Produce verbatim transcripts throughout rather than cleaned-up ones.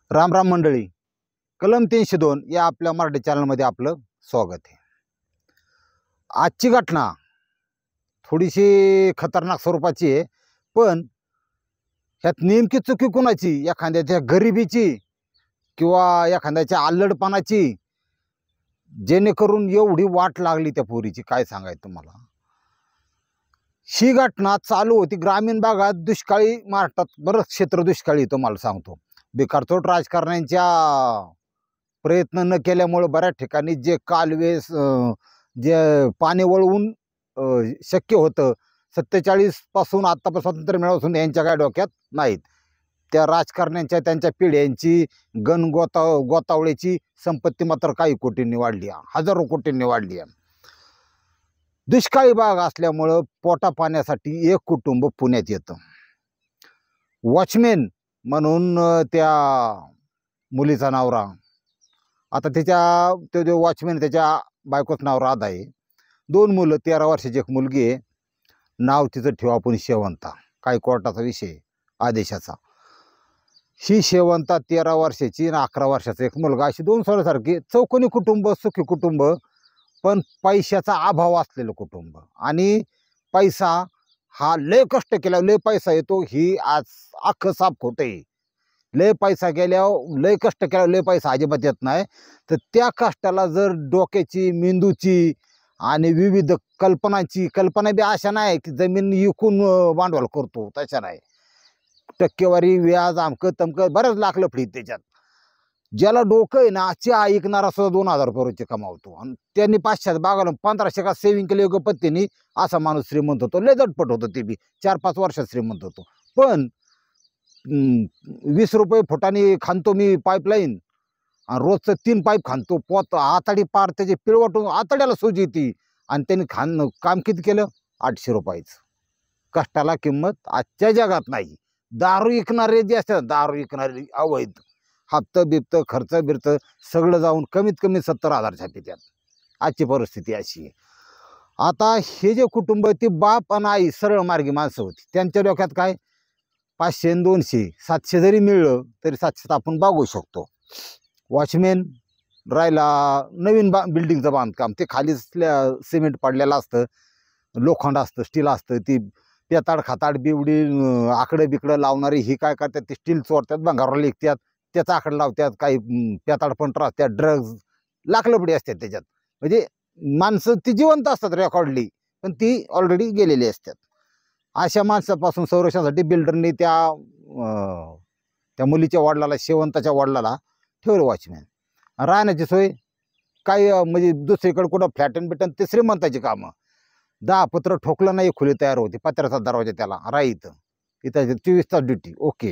राम राम मंडळी, कलम तीनशे दोन या आपल्या मराठी चॅनलमध्ये आपलं स्वागत आहे। आजची घटना थोडीशी खतरनाक स्वरूपाची आहे, पण ह्यात नेमकी चुकी कोणाची? एखाद्याच्या गरिबीची किंवा एखाद्याच्या आल्लडपणाची, जेणेकरून एवढी वाट लागली त्या पोरीची? काय सांगायचं तुम्हाला। ही घटना चालू होती ग्रामीण भागात, दुष्काळी महाराष्ट्रात बरंच क्षेत्र दुष्काळी, तुम्हाला सांगतो। बेकारचोट राजकारण्यांच्या प्रयत्न न केल्यामुळे बऱ्याच ठिकाणी जे कालवे जे पाणी वळवून शक्य होतं, सत्तेचाळीस पासून आत्तापासून स्वातंत्र्य मिळवून यांच्या काय डोक्यात नाहीत। त्या राजकारण्यांच्या त्यांच्या पिढ्यांची गण गोता गोतावळीची संपत्ती मात्र काही कोटींनी वाढली आहे, हजारो कोटींनी वाढली आहे। दुष्काळी भाग असल्यामुळं पोटा पाण्यासाठी एक कुटुंब पुण्यात येतं। वॉचमॅन म्हणून त्या मुलीचा नवरा, आता त्याच्या तो जो वॉचमॅन त्याच्या बायकोचं नाव राधा आहे, दोन मुलं, तेरा वर्षाची एक मुलगी आहे, नाव तिचं ठेवा आपण शेवंता, काय कोर्टाचा विषय आदेशाचा। ही शेवंता तेरा वर्षाची आणि अकरा वर्षाचा एक मुलगा, अशी दोन सोन्यासारखी चौकोनी कुटुंब, सुखी कुटुंब, पण पैशाचा अभाव असलेलं कुटुंब। आणि पैसा हा लय कष्ट केला लय पैसा येतो, ही आज अख्खं साप खोटं आहे। लय पैसा गेल्यावर लय कष्ट केल्यावर लय पैसा अजिबात येत नाही। तर त्या कष्टाला जर डोक्याची, मेंदूची आणि विविध कल्पनाची, कल्पना बी अशा नाही की जमीन विकून भांडवल करतो, तशा नाही। टक्केवारी, व्याज, अमकं तमकं बरंच लाख लफडीत त्याच्यात। ज्याला डोकं आहे ना, चहा ऐकणारा सुद्धा दोन हजार रुपये रोजचे कमावतो, आणि त्यांनी पाचशे बागाला पंधराशे का सेविंग केले योग्य पत्तीने, असा माणूस श्रीमंत होतो, लय झटपट होतो, ते बी चार पाच वर्षात श्रीमंत होतो। पण वीस रुपये फुटाने खांतो मी पाईपलाईन, आणि रोजचं तीन पाईप खांतो, पोत आताडी पार त्याचे पिळवटून आताड्याला सोजी येते, आणि त्यांनी खाण काम किती केलं? आठशे रुपयाचं। कष्टाला किंमत आजच्या जगात नाही। दारू विकणारे जे असतात, दारू विकणारे अवैध, हप्तं बिप्त खर्च बिर्त सगळं जाऊन कमीत कमी सत्तर हजार छापीत्यात। आजची परिस्थिती अशी आहे। आता हे जे कुटुंब, ती बाप आणि आई सरळ मार्गी माणसं होती, त्यांच्या डोक्यात काय? पाचशे दोनशे सातशे जरी मिळलं तरी सातशेत आपण बागू शकतो। वॉचमॅन राहिला नवीन बा बिल्डिंगचं बांधकाम, ते खाली सिमेंट पडलेलं असतं, लोखंड असतं, स्टील असतं, ती पेताड खाताड बिवडी आकडं बिकडं लावणारी ही काय करतात, ते स्टील चोरतात, भंगाराला लिखतात, त्याचा आकडं लावतात, काही पेताड पण असतात, ड्रग्ज लाखलपडी असतात त्याच्यात। म्हणजे माणसं ती जिवंत असतात रेकॉर्डली, पण ती ऑलरेडी गेलेली असतात। अशा माणसापासून संरक्षणासाठी बिल्डरनी त्या त्या मुलीच्या वडिलाला, शेवंताच्या वडिलाला ठेवलं वॉचमॅन। राहण्याची सोय काही म्हणजे दुसरीकडे कुठं फ्लॅटन बिटन, ते श्रीमंताची कामं। दहा पत्र ठोकलं नाही, खुली तयार होती, पत्र्याचा दरवाजा त्याला, राहीत इथं चोवीस तास ड्युटी, ओके।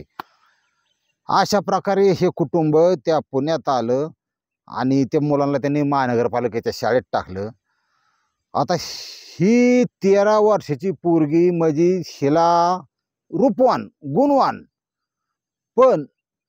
अशा प्रकारे हे कुटुंब त्या पुण्यात आलं, आणि त्या मुलांना त्यांनी महानगरपालिकेच्या शाळेत टाकलं। आता ही तेरा वर्षाची पोरगी म्हणजे हिला रूपवान, गुणवान, पण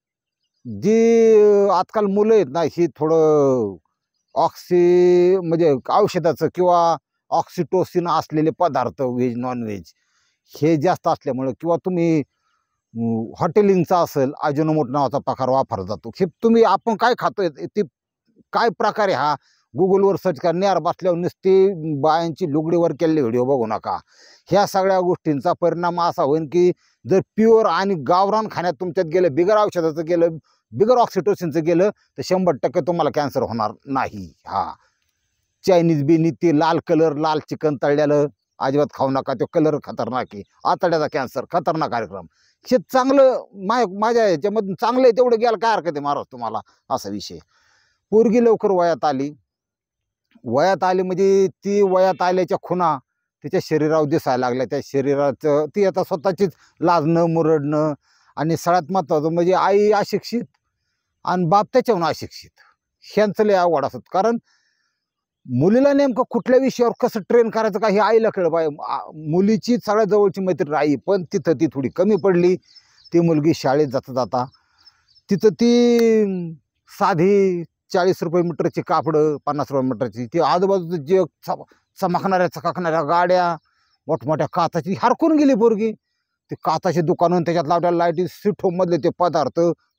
जी आजकाल मुलं आहेत ना, ही थोडं ऑक्सी म्हणजे औषधाचं किंवा ऑक्सिटोसिन असलेले पदार्थ, व्हेज नॉन व्हेज हे जास्त असल्यामुळं, किंवा तुम्ही हॉटेलिंगचा असेल, अजिनोमोटो नावाचा प्रकार वापरला जातो, हे तुम्ही आपण काय खातोय ते काय प्रकारे, हा गुगलवर सर्च करा, नेर बसल्यावर नुसते बायांची लुगडीवर केलेले व्हिडिओ बघू नका। ह्या सगळ्या गोष्टींचा परिणाम असा होईल की जर प्युअर आणि गावरान खाण्यात तुमच्यात गेलं, बिगर औषधाचं गेलं, बिगर ऑक्सिटोसिनचं गेलं, तर शंभर टक्के तुम्हाला कॅन्सर होणार नाही। हा चायनीज बिनी, ते लाल कलर, लाल चिकन तळलेलं अजिबात खाऊ नका, तो कलर खतरनाक आहे, आतड्याचा कॅन्सर खतरनाक कार्यक्रम। हे चांगलं माय माझ्या ह्याच्यामधून चांगलं आहे तेवढं गेलं काय हरकत आहे महाराज तुम्हाला, असा विषय। पोरगी लवकर वयात आली, वयात आली म्हणजे ती वयात आल्याच्या खुणा तिच्या शरीरावर दिसायला लागल्या, त्या शरीराचं ती आता स्वतःचीच लाजणं मुरडणं, आणि सगळ्यात महत्त्वाचं म्हणजे आई अशिक्षित आणि बाप त्याच्याहून अशिक्षित, ह्यांचं लय अवघड असत। कारण मुलीला नेमकं कुठल्या विषयावर कसं ट्रेन करायचं का हे आईला कळलं पाहिजे। मुलीची सगळ्यात जवळची मैत्रीण आई, पण तिथं ती थोडी कमी पडली। ती मुलगी शाळेत जाता जाता तिथं ती साधी चाळीस रुपये मीटरची कापडं, पन्नास रुपये मीटरची, ती आजूबाजूचं जे चमकणाऱ्या चकाकणाऱ्या गाड्या, मोठमोठ्या काचाची हरकून गेली पोरगी। ते काचाचे दुकानं, त्याच्यात लावलेल्या लाईटी, सिटोमधले ते पदार्थ,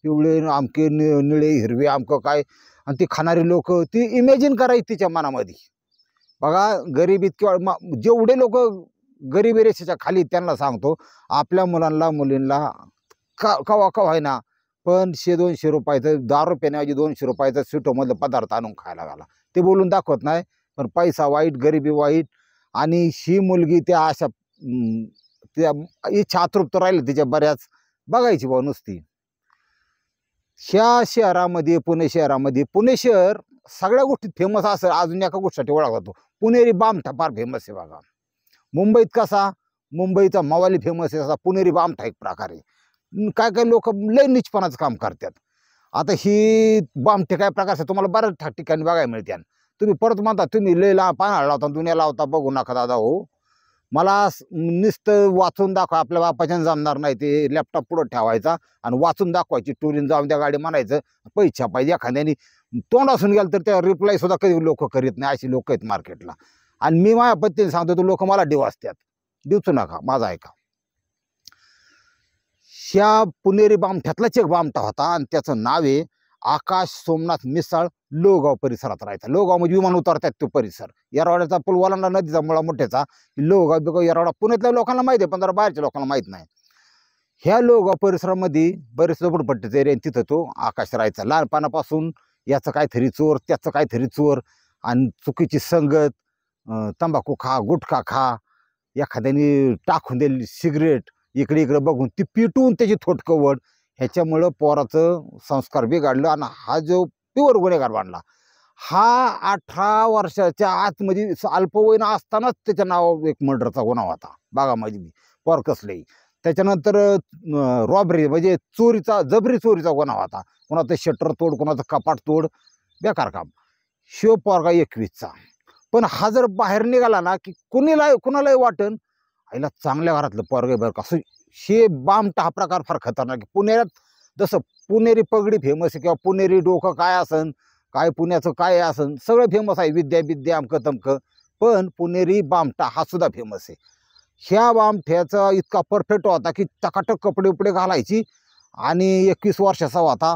पिवळे आमके नि निळे हिरवे आमकं काय, आणि ती खाणारी लोक ती इमॅजिन करायची तिच्या मनामध्ये. बघा गरिबीत किंवा जेवढे लोक गरिबी रेषेच्या खाली, त्यांना सांगतो आपल्या मुलांना मुलींना का कवा कवा आहे ना, पण शे दोनशे रुपयाचं दारू पिण्याऐवजी दोनशे रुपयाचं स्वीटमधलं पदार्थ आणून खायला घाला. ते बोलून दाखवत नाही, पण पैसा वाईट, गरिबी वाईट. आणि ही मुलगी त्या अशा त्या इच्छा अतृप्त राहिली तिच्या बऱ्याच, बघायची भाऊ नुसती. ह्या शहरामध्ये, पुणे शहरामध्ये, पुणे शहर सगळ्या गोष्टीत फेमस असं अजून एका गोष्टीसाठी ओळखला जातो, पुणेरी बामठा फार फेमस आहे बघा. मुंबईत कसा मुंबईचा मवाली फेमस आहे, असा पुणेरी बामठा एक प्रकार आहे. काय काय लोक लय नीचपणाचं काम करतात. आता ही बामठे काय प्रकार आहे तुम्हाला बऱ्याच ठिकाणी बघायला मिळते. तुम्ही परत म्हणता तुम्ही लय ला पानाळा लावता, दुनिया लावता, बघू नका दादा हो. मला नुसतं वाचून दाखवा, आपल्या बापाच्यानं जमणार नाही. ते लॅपटॉप पुढं ठेवायचा आणि वाचून दाखवायची, टुरीन जाऊन त्या गाडी म्हणायचं, पैसा पाहिजे एखाद्याने तोंड असून गेलं तर त्या रिप्लाय सुद्धा कधी लोक करीत नाही. अशी लोक आहेत मार्केटला. आणि मी माझ्या पत्नीने सांगतो, तो लोक मला डिवासतात, देऊच नका, माझा ऐका. ह्या पुणेरी बामठ्यातलाच एक बामठा होता आणि त्याचं नाव आहे आकाश सोमनाथ मिसाळ. लोहगाव परिसरात राहायचा. लोहगाव म्हणजे विमान उतरतात तो परिसर, येरवाड्याचा पूल ओलांडला नदीचा मुळा मोठ्याचा. लोहगाव बिगाव येरवाडा पुण्यातल्या लोकांना माहिती आहे, पण जरा बाहेरच्या लोकांना माहीत नाही. ह्या लोहगाव परिसरामध्ये बरेच झोपडपट्टीचे एरिया, तिथं तो आकाश राहायचा. लहानपणापासून याचं काहीतरी चोर, त्याचं काहीतरी चोर, आणि चुकीची संगत, तंबाखू खा, गुटखा खा, एखाद्याने टाकून दिली सिगरेट, इकडे इकडे बघून ती पिटून त्याची थोटकवड, ह्याच्यामुळं पोराचं संस्कार बिघडलं. आणि हा जो प्युअर गुन्हेगार बनला, हा अठरा वर्षाच्या आतमध्ये अल्पवयीन असतानाच त्याच्या नाव एक मर्डरचा गुन्हा होता बघा. माझी पोर कसले. त्याच्यानंतर रॉबरी म्हणजे चोरीचा, जबरी चोरीचा गुन्हा होता. कोणाचं शटर तोड, कोणाचं कपाट तोड, बेकार काम. शिव पोरगा एकवीसचा. पण हा जर बाहेर निघाला ना, की कुणीला कुणालाही वाटन आईला चांगल्या घरातलं पोरग बरं का. असं हे बामटा हा प्रकार फार खतरनाक. पुण्यात जसं पुणेरी पगडी फेमस आहे, किंवा पुणेरी डोकं काय असन, काय पुण्याचं काय असन, सगळं फेमस आहे, विद्या विद्या अमकं तमकं. पण पुणेरी बामटा हा सुद्धा फेमस आहे. ह्या बामठ्याचा इतका परफेक्ट होता की टकाटक कपडे उपडे घालायची, आणि एकवीस वर्षाचा होता,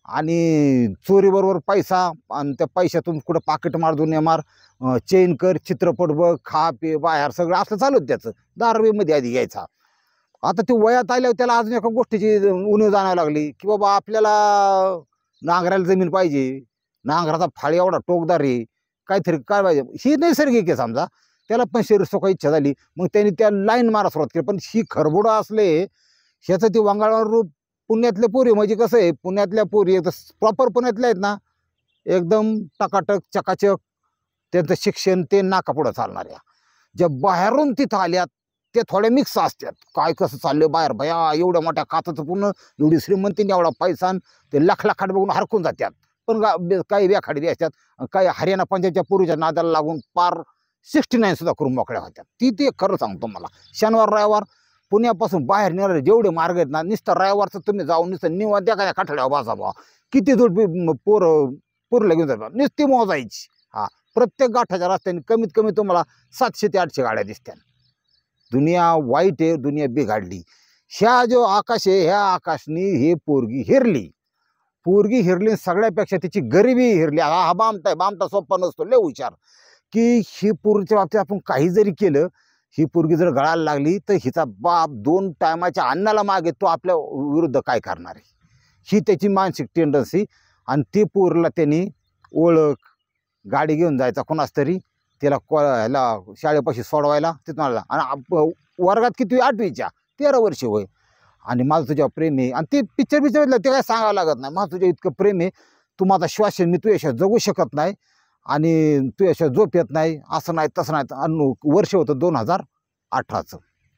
आणि चोरीबरोबर पैसा, आणि त्या पैशातून कुठं पाकिट मार, दुनिया मार, चेन कर, चित्रपट बघ, खा पे, बाहेर सगळं असं चालू होतं त्याचं. दारवीमध्ये आधी घ्यायचा. आता ते वयात आल्यावर त्याला अजून एका गोष्टीची उणीव जाणवायला लागली, की बाबा आपल्याला नांगरायला जमीन पाहिजे, नांगराचा फाळी एवढा टोकदार आहे, काहीतरी काय पाहिजे. ही नैसर्गिक आहे समजा, त्याला पण शरीर सोका इच्छा झाली, मग त्यांनी त्या लाईन मारा सुरुवात केली. पण ही खरबुडं असले, ह्याचं ते वंगाळावर रूप. पुण्यातल्या पोरी म्हणजे कसं आहे, पुण्यातल्या पोरी प्रॉपर पुण्यातल्या आहेत ना, एकदम टकाटक चकाचक, त्यांचं शिक्षण ते नाकापुढं चालणाऱ्या. ज्या बाहेरून तिथं आल्यात ते थोड्या मिक्स असतात. काय कसं चाललं बाहेर, भया एवढ्या मोठ्या खाताचं पूर्ण, एवढी श्रीमंतीने एवढा पैसा, ते लाख लाखाट बघून हरकून जातात. पण काही व्याखाडी बी असतात, काही हरियाणा पंजाबच्या पूर्वीच्या नादाला लागून पार सिक्स्टी नाईन सुद्धा करून मोकळ्या होत्या. ती ते खरं सांगतो मला. शनिवार रविवार पुण्यापासून बाहेर निघणारे जेवढे मार्ग आहेत ना, नुसतं रविवारचं तुम्ही जाऊन नुसतं निवांत त्या काय काठड्यावर बसा बा, किती दूर पोरं पोरला घेऊन जातात, नुसती मोजायची. हा, प्रत्येक गाठाच्या रस्त्याने कमीत कमी तुम्हाला सातशे ते आठशे गाड्या दिसत्या. दुनिया वाईट आहे, दुनिया बिघडली. ह्या जो आकाश आहे, ह्या आकाशनी हे पोरगी हिरली. पोरगी हिरली, सगळ्यापेक्षा तिची गरिबी हिरली. हा हा बामटा बामटा सोप्पा नसतो, लय हुशार. की ही पोरीच्या बाबतीत आपण काही जरी केलं, ही पोरगी जर गळायला लागली तर हिचा बाप दोन टायमाच्या अन्नाला मागे तो आपल्या विरुद्ध काय करणार आहे, ही त्याची मानसिक टेंडन्सी. आणि ती पोरीला त्यांनी ओळख, गाडी घेऊन जायचा कोणाच तरी, त्याला को ह्याला शाळेपाशी सोडवायला तिथून आला. आणि वर्गात किती, आठवीच्या, तेरा वर्षे होय. आणि माझं तुझ्या प्रेम आहे. आणि ते पिक्चर पिक्चर ते काय सांगावं लागत नाही, माझं तुझ्या इतकं प्रेम आहे, तू माझा श्वास आहे, मी तुझ्याशिवाय जगू शकत नाही, आणि तुझ्याशिवाय झोप येत नाही, असं नाही तसं नाही. आणि वर्ष होतं दोन हजार अठराचं.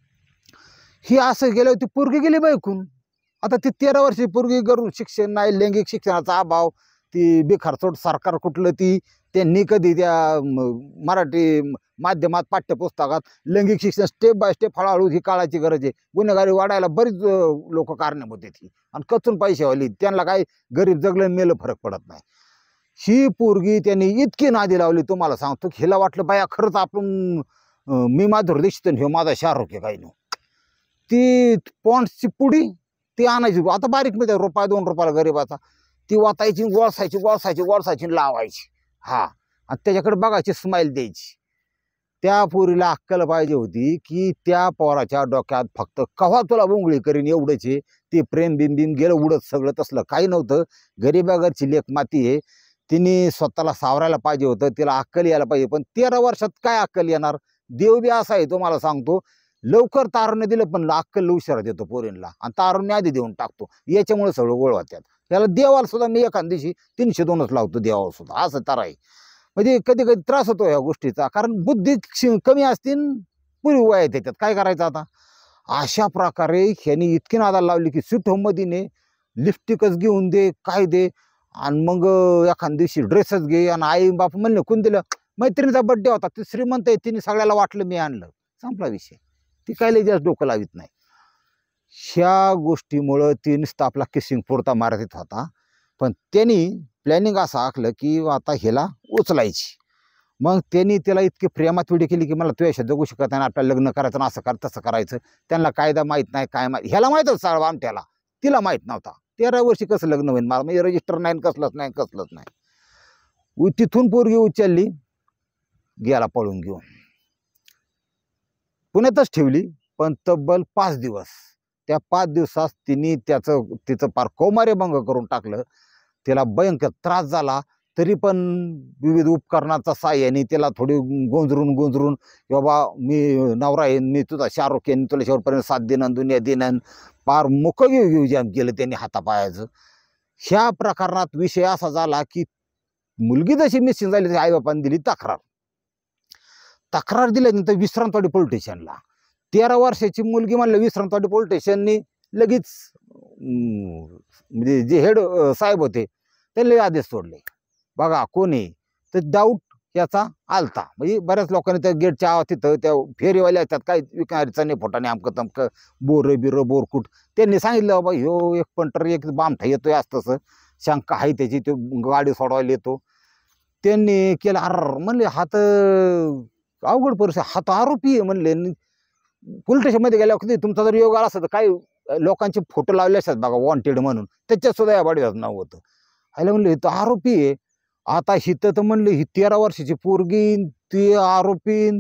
ही असं गेलं, ती पोरगी गेली बायकून. आता ती तेरा वर्षी पोरगी करून, शिक्षण नाही, लैंगिक शिक्षणाचा अभाव, ती बेखारचोट सरकार कुठलं, ती त्यांनी कधी त्या मराठी माध्यमात पाठ्यपुस्तकात लैंगिक शिक्षण स्टेप बाय स्टेप हळूहळू, ही काळाची गरज आहे, गुन्हेगारी वाढायला बरीच लोक कारणीभूत आहेत. ही आणि कचून पैशावाली, त्यांना काय गरीब जगलं मेलं फरक पडत नाही. ही पोरगी त्यांनी इतकी नादी लावली, तुम्हाला सांगतो, हिला वाटलं बाया खरंच आपण, मी माधुरी दीक्षित हे माझा शाहरुख आहे काही नाही. ती पॉन्ड्सची पुडी ती आणायची. आता बारीक मिळते रुपया दोन रुपयाला गरीबाचा, ती वाटायची, गोळसायची गोळसायची गोळसायची लावायची. हा, आणि त्याच्याकडे बघायची, स्माईल द्यायची. त्या पोरीला अक्कल पाहिजे होती की त्या पोराच्या डोक्यात फक्त कव्हा तुला बोंगळी करीन एवढंच आहे. ते प्रेम बिम बिम गेलं उडत, सगळं तसलं काही नव्हतं. गरीबागरची लेख माती आहे, तिने स्वतःला सावरायला पाहिजे होतं, तिला अक्कल यायला पाहिजे. पण तेरा वर्षात काय अक्कल येणार? देव बी असा आहे तुम्हाला सांगतो, लवकर तारुण्य दिलं पण अक्कल उशिरा देतो पोरींना, आणि तारुण्य आधी देऊन टाकतो. याच्यामुळे सगळं गोळ होत्यात. त्याला देवाला सुद्धा मी एखाद दिवशी तीनशे दोनच लावतो देवाला सुद्धा, असं तर आहे. म्हणजे कधी कधी त्रास होतो या गोष्टीचा, कारण बुद्धी कमी असतील, पुरी वयात येतात, काय करायचं आता. अशा प्रकारे ह्यांनी इतकी नादाला लावली की स्वीट होममधीने लिपस्टिकच घेऊन दे, काय दे, आणि मग एखाद दिवशी ड्रेसच घे. आणि आई बाप म्हणले कोण दिलं? मैत्रिणीचा बड्डे होता, ती श्रीमंत आहे, तिने सगळ्याला वाटलं मी आणलं, संपला विषय. ती काय लई जास्त डोकं लावित नाही. ह्या गोष्टीमुळं ती नुसतं आपला किसिंग पुरता मारत होता. पण त्यांनी प्लॅनिंग असं आखलं की आता ह्याला उचलायची. मग त्यांनी त्याला इतकी प्रेमात विडी केली की मला तुझ्याशी जगू शकत नाही, आपल्याला लग्न करायचं ना, असं कर तसं करायचं. त्यांना कायदा माहीत नाही, काय माहीत. ह्याला माहीतच साळवा आमट्याला, तिला माहीत नव्हता. तेरा वर्षी कसं लग्न होईल मला, म्हणजे रजिस्टर नाही, कसलंच नाही, कसलंच नाही. तिथून पोरगी उचलली, गेला पळून घेऊन, पुण्यातच ठेवली. पण तब्बल पाच दिवस, त्या पाच दिवसात तिने त्याचं तिचं पार कौमार्यभंग करून टाकलं. तिला भयंकर त्रास झाला. तरी पण विविध उपकरणाचा साह्याने त्याला थोडी गोंजरून गोंजरून, बाबा मी नवरा येईन, मी तुझा शाहरुख येईन, तुला शेवटपर्यंत सात दिनं दुनिया दिनं, पार मुख घेऊ घेऊ जाम केलं त्यांनी हातापायाचं. ह्या प्रकरणात विषय असा झाला की मुलगी जशी मिसिंग झाली तशी आईबापांनी दिली तक्रार. तक्रार दिल्यानंतर विश्रांतवाडी पोलीस स्टेशनला तेरा वर्षाची मुलगी म्हणलं, विश्रांतवाडी पोलीस स्टेशननी लगेच म्हणजे जे हेड साहेब होते त्यांनी आदेश सोडले. बघा कोणी तर डाऊट याचा आलता. म्हणजे बऱ्याच लोकांनी त्या गेटच्या तिथं त्या फेरीवाल्या असतात, काही विकणारी चणे फोटाने आमकं तमकं बोरं बिरं बोरकुट, त्यांनी सांगितलं बाबा ह्यो एक पंटर एक बामठा येतोय असं तसं, शंका आहे त्याची, तो गाडी सोडवायला येतो. त्यांनी केलं. अर म्हणले हात अवघड परिस्थिती, हात आरोपी आहे म्हणले. पोलीस स्टेशनमध्ये गेल्यावर तुमचा जर योग आला असता तर काही लोकांचे फोटो लावले असतात बघा वॉन्टेड म्हणून, त्याच्यात सुद्धा या बाडीचं नाव होतं. आयला म्हणले तो आरोपी आहे. आता हिथं तर म्हणले ही तेरा वर्षाची पोरगी, ती आरोपीन.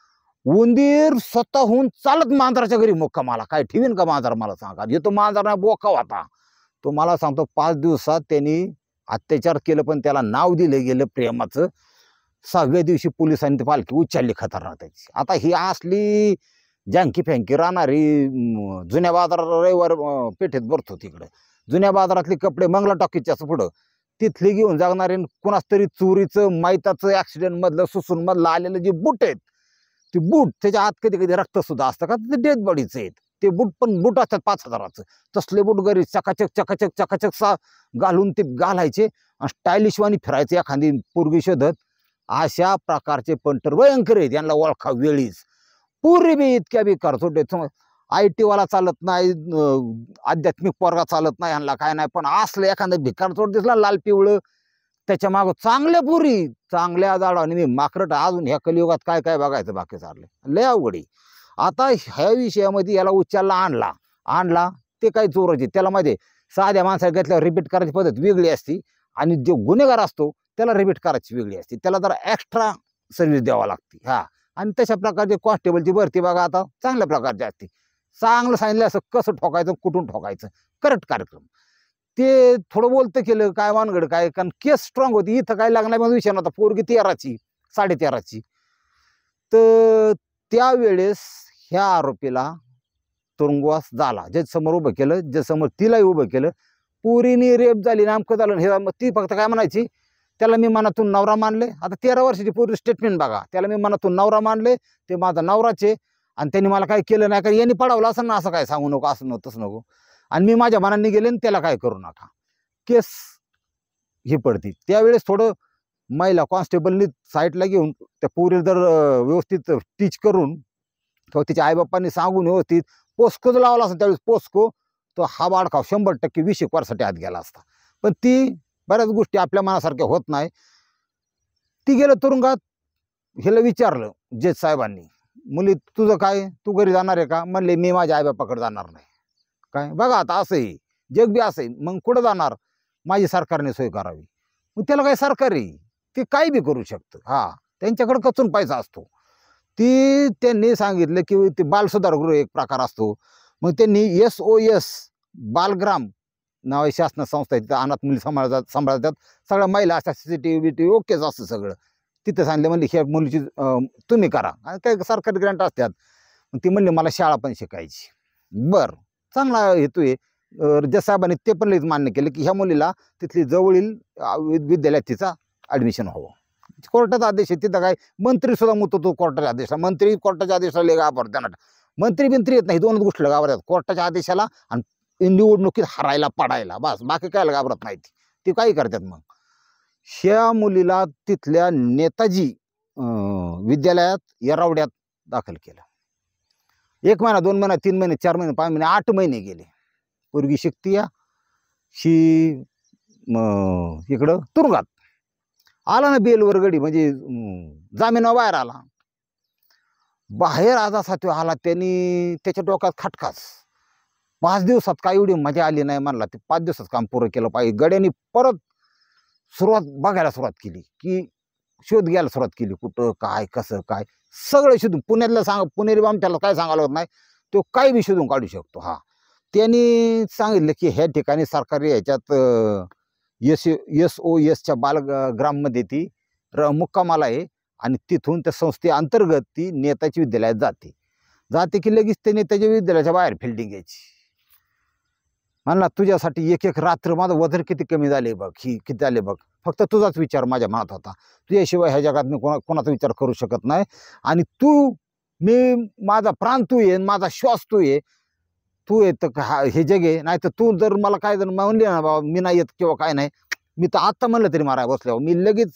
उंदीर स्वतःहून चालत मांजराच्या घरी मुक्कामाला, काय ठेवीन का मांजर मला सांगा. येतो मांजर नाही बोका होता तो. मला सांगतो पाच दिवसात त्यांनी अत्याचार केलं, पण त्याला नाव दिलं गेलं प्रेमाचं. सहाव्या दिवशी पोलिसांनी ती पालखी उचलली खतरनाक त्याची. आता ही असली जँकी फँकी राहणारी जुन्या बाजार रविवार पेठेत भरतो तिकडं, जुन्या बाजारातले कपडे मंगला टॉकीच्या पुढं तिथले घेऊन जाणारे, कोणाच तरी चोरीचं माहिताचं ऍक्सिडेंट मधलं सुसून मधलं आलेलं जे बूट आहेत, ते बूट त्याच्या आत कधी कधी रक्त सुद्धा असतं का, ते डेड बॉडीचे आहेत ते बूट. पण बूट असतात पाच हजाराचं, तसले बूट घरी चकाचक चकाचक चकाचक सा घालून ते घालायचे आणि स्टायलिश वाणी फिरायचे एखादी पोरगी शोधत. अशा प्रकारचे पंटर भयंकर आहेत, यांना ओळखा वेळीच. पूर्वी बी इतक्या बी करतो, आय टी वाला चालत नाही, आध्यात्मिक पोरगा चालत नाही यांना, काय नाही. पण असलं एखादं भिकार चोट दिसला लाल पिवळं, त्याच्या मागं चांगल्या पुरी चांगल्या जाडाने मी माकरट. अजून ह्या कलियुगात काय काय बघायचं बाकी चाललंय, लय अवघडी. आता ह्या विषयामध्ये याला उच्चारला आणला आणला ते काही चोराचे, त्याला माहिती साध्या माणसाला घेतल्यावर रिपीट करायची पद्धत वेगळी असती, आणि जो गुन्हेगार असतो त्याला रिपीट करायची वेगळी असते, त्याला जरा एक्स्ट्रा सर्व्हिस द्यावा लागते. हा, आणि तशा प्रकारचे कॉन्स्टेबलची भरती बघा आता चांगल्या प्रकारची असते. चांगलं सांगितलं असं कसं ठोकायचं, कुठून ठोकायचं, करेक्ट कार्यक्रम. ते थोडं बोलतं केलं काय वानगड काय, कारण केस स्ट्रॉंग होती. इथं काय लागणार मग विषय नव्हता, पोरगी तेराची साडे तेराची. तर त्यावेळेस ह्या आरोपीला तुरुंगवास झाला. जे समोर उभं केलं, जे समोर तिलाही उभं केलं. पोरीने रेप झाली, नामकं झालं. हे ती फक्त काय म्हणायची, त्याला मी मनातून नवरा मानले. आता तेरा वर्षाची पोरी स्टेटमेंट बघा, त्याला मी मनातून नवरा मानले, ते माझा नवराचे, आणि त्यांनी मला काय केलं नाही, कारण यांनी पडावलं असं ना, असं काय सांगू नको, असं नको तसं नको, आणि मी माझ्या मनाने गेले आणि त्याला काय करू नका. केस ही पडती. त्यावेळेस थोडं महिला कॉन्स्टेबलनी साईडला घेऊन त्या पोरीला जर व्यवस्थित टीच करून किंवा तिच्या आईबापांनी सांगून व्यवस्थित पोस्को जर लावला असता त्यावेळेस पोस्को, तो हा बाळखाव शंभर टक्के वीस एक वर्षासाठी आत गेला असता. पण ती बऱ्याच गोष्टी आपल्या मनासारख्या होत नाही. ती गेलं तुरुंगात. ह्याला विचारलं जज साहेबांनी, मुली तुझं काय, तू घरी जाणार आहे का? म्हणले मी माझ्या आईबापाकडे जाणार नाही. काय बघा आता असं आहे, जग बी असं आहे. मग कुठं जाणार, माझी सरकारने सोय करावी. मग त्याला काय सरकार आहे, ते काही बी करू शकतं. हा, त्यांच्याकडे कचून पैसा असतो. ती त्यांनी सांगितलं की ते बालसुधारगृह एक प्रकार असतो. मग त्यांनी एस ओ एस बालग्राम नाव शासन संस्था आहे, तिथं अनाथ मुली सांभाळतात सांभाळतात सगळ्या महिला असतात, C C T V B T V ओकेच असतं सगळं. तिथं सांगितलं म्हणले ह्या मुलीची तुम्ही करा, आणि काही सरकारी ग्रँट असतात. मग ती म्हणली मला शाळा पण शिकायची. बरं, चांगला हेतू आहे. जज साहेबांनी ते पण लगेच मान्य केलं की ह्या मुलीला तिथली जवळील विद्यालयात तिचा ॲडमिशन हवं. कोर्टाचा आदेश आहे, तिथं काय मंत्री सुद्धा मुतो तो कोर्टाच्या आदेशाला. मंत्री कोर्टाच्या आदेशाला घाबरतात त्यांना, मंत्री बिंत्री येत नाही, दोनच गोष्टी घाबरतात, कोर्टाच्या आदेशाला आणि निवडणुकीत हरायला पडायला, बस बाकी काय घाबरत नाही. ती काही करतात. मग ह्या मुलीला तिथल्या नेताजी विद्यालयात येरावड्यात दाखल केलं. एक महिना, दोन महिना, तीन महिने, चार महिने, पाच महिने, आठ महिने गेले. पोरगी शिकती या शी इकडं तुरुंगात आला ना, बेलवर गडी म्हणजे जामिनावर बाहेर आला. बाहेर आज असा तो आला, त्यांनी त्याच्या डोक्यात खटकाच. पाच दिवसात काय एवढी मजा आली नाही म्हणला. ते पाच दिवसात काम पुरं केलं पाहिजे. गड्यांनी परत सुरुवात बघायला सुरुवात केली, की शोध घ्यायला सुरुवात केली, कुठं काय कसं काय सगळं शोधून. पुण्यातलं सांग पुणेरी बाम त्याला काय सांगायला होत नाही, तो काही बी शोधून काढू शकतो. हा, त्यांनी सांगितलं की ह्या ठिकाणी सरकारी ह्याच्यात एस एस ओ एसच्या बालग्राममध्ये ती र मुक्कामाला आहे, आणि तिथून त्या संस्थेअंतर्गत ती नेताची विद्यालयात जाते. जाते की लगेच ते नेताच्या विद्यालयाच्या बाहेर फिल्डिंग घ्यायची. म्हणला तुझ्यासाठी एक एक रात्र माझं वजन किती कमी झाले बघ, ही किती झाले बघ, फक्त तुझाच विचार माझ्या मनात होता. तुझ्याशिवाय ह्या जगात मी कोणा कोणाचा विचार करू शकत नाही. आणि तू, मी माझा प्राण तू आहे, माझा श्वास तू आहे. तू येत हा हे जग आहे, नाही तर तू जर मला काय जर म्हणले ना बाबा मी नाही येत किंवा काय नाही, मी तर आत्ता म्हणलं तरी माराय बसल्यावर मी लगेच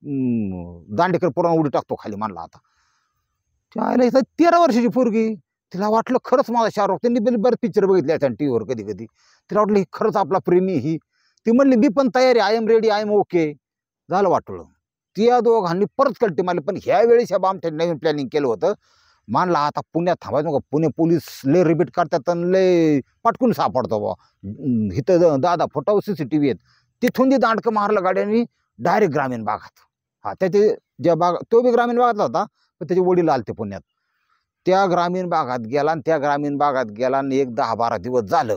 दांडेकर पुराण उडी टाकतो खाली म्हणला. आता त्याला इथं तेरा वर्षाची पोरगी, तिला वाटलं खरंच माझा शाहरुख. त्यांनी बरेच पिक्चर बघितले असतात टी व्हीवर कधी कधी. तिला वाटलं ही खरंच आपला प्रेमी ही. ती म्हणली मी पण तयारी, I am ready, I am okay. झालं वाटलं. त्या दोघांनी परत कल्टी मारली. पण ह्या वेळेस ह्या बामठ्याने नवीन प्लॅनिंग केलं होतं. मानला आता पुण्यात थांबायचं नको, पुणे पोलीस लय रिपीट करतात आणि लय पटकून सापडतो बा. इथं दादा फोटावर सी सी टी व्ही आहेत. तिथून ती दांडकं मारलं गाड्यांनी डायरेक्ट ग्रामीण भागात. हा, त्याचे ज्या भाग तो बी ग्रामीण भागातला होता, पण त्याचे वडील आलते पुण्यात. त्या ग्रामीण भागात गेला आणि त्या ग्रामीण भागात गेला आणि एक दहा बारा दिवस झालं.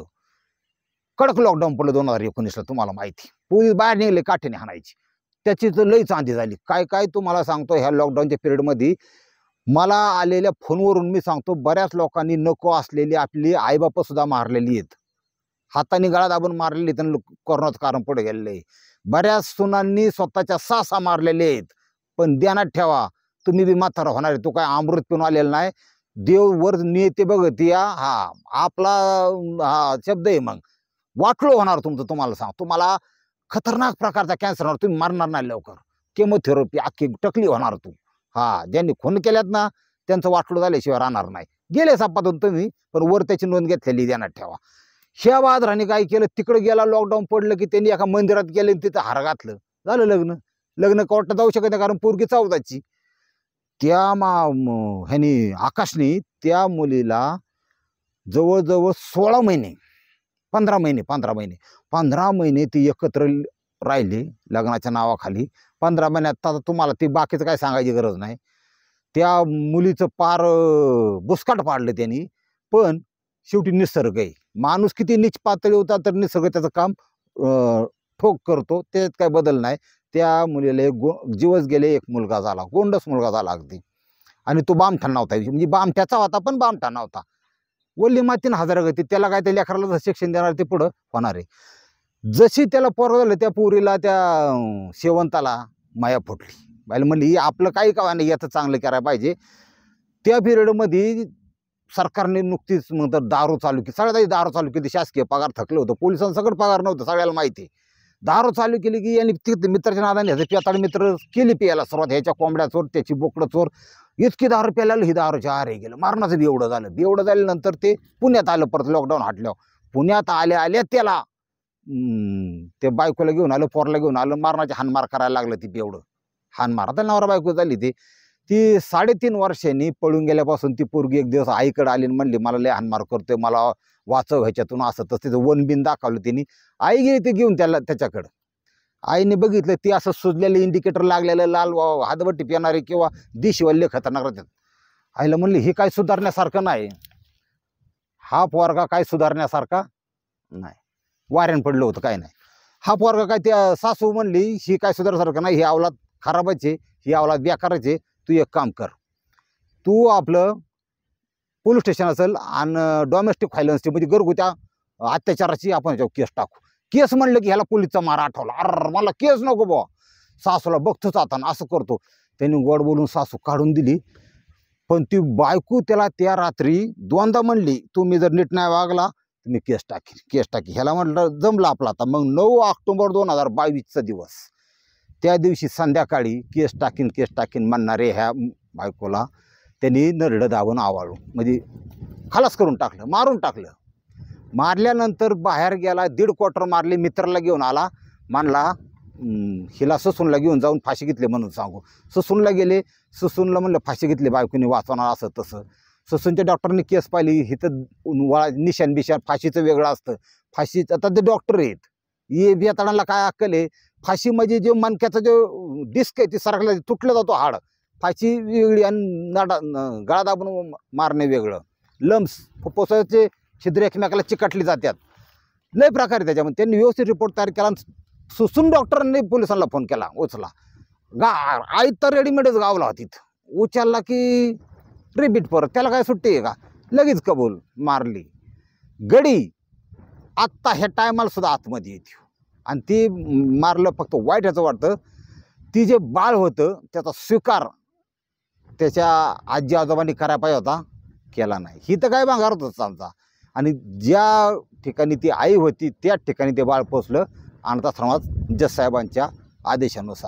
कडक लॉकडाऊन पडलं दोन हजार एकोणीसला, तुम्हाला माहिती. पोलीस बाहेर निघले काठीने हाणायची. त्याची तर लई चांदी झाली. काय काय तुम्हाला सांगतो, ह्या लॉकडाऊनच्या पिरियडमध्ये मला आलेल्या फोनवरून मी सांगतो, बऱ्याच लोकांनी नको असलेली आपली आईबाप सुद्धा मारलेली आहेत. हाताने गळा दाबून मारलेली, त्यांना कोरोनाचं कारण पुढे गेलेलं आहे. बऱ्याच सुनांनी स्वतःच्या सासा मारलेले आहेत. पण ध्यानात ठेवा, तुम्ही बी म्हातारा होणार आहे. तो काय अमृत पिऊन आलेला नाही. देव वर नेते बघत या. हा, आपला हा शब्द आहे. मग वाटलो होणार तुमचं. तुम्हाला सांग, तुम्हाला खतरनाक प्रकारचा कॅन्सर होणार, तुम्ही मरणार नाही लवकर. केमोथेरपी अख्खी टकली होणार तू. हा, ज्यांनी खून केल्यात ना त्यांचं वाटलं झाल्याशिवाय राहणार नाही. गेले सापातून तुम्ही, पण वर त्याची नोंद घेतलेली ध्यानात ठेवा. ह्या वादराने काय केलं, तिकडे गेला लॉकडाऊन पडलं की त्यांनी एका मंदिरात गेले, तिथं हार घातलं, झालं लग्न. लग्न कोर्टात जाऊ शकत नाही, कारण पोरगी चौदाची. त्या मा ह्यानी आकाशनी त्या मुलीला जवळजवळ सोळा महिने पंधरा महिने पंधरा महिने पंधरा महिने ती एकत्र राहिली लग्नाच्या नावाखाली. पंधरा महिन्यात आता तुम्हाला ती बाकीचं काय सांगायची गरज नाही. त्या मुलीचं पार बुसकाट पाडलं त्यांनी. पण शेवटी निसर्ग आहे, माणूस किती नीच पातळी होता तर निसर्ग त्याचं काम ठोक करतो, त्याच्यात काय बदल नाही. त्या मुलीला एक गो जीवच गेले, एक मुलगा झाला, गोंडस मुलगा झाला अगदी. आणि तो बामठा नव्हता, म्हणजे बामठ्याचा होता पण बामठा नव्हता. वल्ली मातीन हजार गती, त्याला काय त्या लेकराला जसं शिक्षण देणार ते पुढं होणार आहे. जशी त्याला पोरं झालं, त्या पोरीला त्या शेवंताला माया फुटली. बायला म्हणली आपलं काही का नाही, याचं चांगलं करायला पाहिजे. त्या पिरियडमध्ये सरकारने नुकतीच नंतर दारू चालू केली. सगळ्यात आधी दारू चालू केली. शासकीय पगार थकलं होतं, पोलिसांना सगळं पगार नव्हतं, सगळ्याला माहिती. दारू चालू केली की यांनी तिथे मित्राच्या नादाने ह्याचं पेताळ मित्र केली प्यायला सुरुवात. ह्याच्या कोंबड्या चोर, त्याची बोकडं चोर, इतकी दारू प्यायला ही दारूच्या आरे गेलं. मारणाचं बी एवढं झालं. एवढं झाल्यानंतर ते पुण्यात आलं. परत लॉकडाऊन हटल्यावर पुण्यात आल्या आल्या त्याला ते बायकोला घेऊन आलं, पोरला घेऊन आलं, मारणाचे हानमार करायला लागलं. ती एवढं हानमार, आता नवरा बायको झाली. ते ती साडेतीन वर्षांनी पळून गेल्यापासून ती पोरगी एक दिवस आईकडे आली आणि म्हणली मला लय हानमार करतोय, मला वाचव ह्याच्यातून, असं तसं तिथं वन बिन दाखवलं तिने. आई गेली ते घेऊन त्याला त्याच्याकडं. आईने बघितलं ती असं सुजलेलं इंडिकेटर लागलेलं लाल हातभट्टी पिणारे किंवा दिशवल्ले खतरनाक राहतात. आईला म्हणली हे काय सुधारण्यासारखं नाही, हा पोरगा काय सुधारण्यासारखा नाही. वाऱ्यान पडलं होतं काय नाही. हा पोरगा काय, त्या सासू म्हणली ही काय सुधारण्यासारखं नाही, ही अवलाद खराबच आहे, ही अवलाद बेकारच आहे. तू एक काम कर, तू आपलं पोलीस स्टेशन असेल आणि डोमेस्टिक व्हायलन्सची म्हणजे घरगुत्या अत्याचाराची आपण याच्यावर केस टाकू. केस म्हणलं की ह्याला पोलीसचा मार आठवला. अर मला केस नको बुवा, सासूला बघतोच आता असं करतो. त्यांनी गोड बोलून सासू काढून दिली. पण ती बायको त्याला त्या रात्री दोनदा म्हणली तुम्ही जर नीट नाही वागला तर मी केस टाकीन केस टाकी ह्याला म्हटलं जमलं आपलं आता. मग नऊ ऑक्टोबर दोन हजार बावीसचा दिवस, त्या दिवशी संध्याकाळी केस टाकीन केस टाकीन म्हणणारे ह्या बायकोला त्यांनी नरडं दाबून आवाळून म्हणजे खलास करून टाकलं, मारून टाकलं. मारल्यानंतर बाहेर गेला, दीड क्वार्टर मारले, मित्राला घेऊन आला, म्हणला हिला ससूनला घेऊन जाऊन फाशी घेतली म्हणून सांगू. ससूनला गेले, ससूनला म्हणलं फाशी घेतली बायकोनी वाचवणार असं तसं. ससूनच्या डॉक्टरने केस पाहिली, हिथं वळा निशान बिशान फाशीचं वेगळं असतं. फाशीचं आता ते डॉक्टर आहेत, ये बेताडांना काय अक्कल आहे. फाशी म्हणजे जे मणक्याचा जो डिस्क आहे ती सरकला तुटलं जातो हाड, फाशी वेगळी आणि नाडा गळा दाबून मारणे वेगळं. लम्स फुफ्फुसाचे छिद्र एकमेकाला चिकटली जातात, लय प्रकार आहे त्याच्यामध्ये. त्यांनी व्यवस्थित रिपोर्ट तयार केला. सुसून डॉक्टरांनी पोलिसांना फोन केला, उचला गा आई तर रेडीमेडच गावला होती, उचलला की रिपीट परत, त्याला काय सुट्टी आहे का, लगेच कबूल मारली. गडी आत्ता ह्या टायमाला सुद्धा आतमध्ये येते आणि ती मारलं. फक्त वाईट ह्याचं वाटतं ती जे बाळ होतं त्याचा स्वीकार त्याच्या आजी आजोबांनी करायला पाहिजे होता, केला नाही. ही तर काय भांगार होतच आमचा. आणि ज्या ठिकाणी ती आई होती त्याच ठिकाणी ते बाळ पोचलं अनाथाश्रमात जजसाहेबांच्या आदेशानुसार.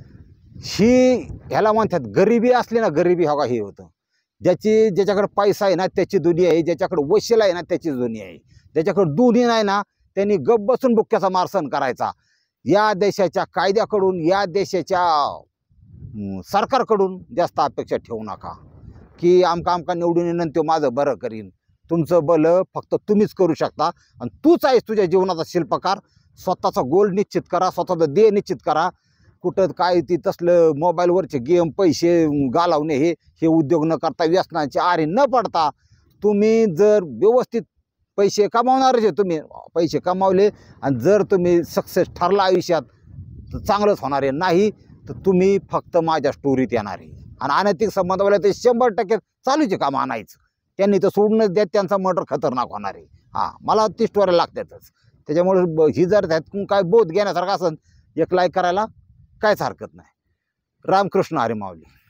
ही ह्याला म्हणतात गरिबी असली ना, गरिबी हो का हे होतं. ज्याची ज्याच्याकडे पैसा आहे ना त्याची दुनिया आहे, ज्याच्याकडे वशिला आहे ना त्याची दुनिया आहे. ज्याच्याकडे दोन्ही नाही ना त्यांनी गप बसून बुक्क्याचा मार सहन करायचा. या देशाच्या कायद्याकडून, या देशाच्या सरकारकडून जास्त अपेक्षा ठेवू नका की आमका आमका निवडून येणं तो माझं बरं करीन. तुमचं भलं फक्त तुम्हीच करू शकता आणि तूच आहेस तुझ्या जीवनाचा शिल्पकार. स्वतःचा गोल निश्चित करा, स्वतःचं ध्येय निश्चित करा. कुठं काय ती तसलं मोबाईलवरचे गेम, पैसे घालवणे हे हे उद्योग न करता, व्यसनाचे आरे न पडता तुम्ही जर व्यवस्थित पैसे कमावणारच आहे, तुम्ही पैसे कमावले आणि जर तुम्ही सक्सेस ठरला आयुष्यात तर चांगलंच होणार आहे. नाही तर तुम्ही फक्त माझ्या स्टोरीत येणार आहे. आणि अनैतिक संबंधावाला ते शंभर टक्के चालूचे काम आणायचं, त्यांनी तर सोडूनच द्या, त्यांचा मर्डर खतरनाक होणार आहे. हां, मला ती स्टोरी लागतातच. त्याच्यामुळे ही जर त्यातून काय बोध घेण्यासारखं असेल, एक लाईक करायला काहीच हरकत नाही. रामकृष्ण हरी माऊली.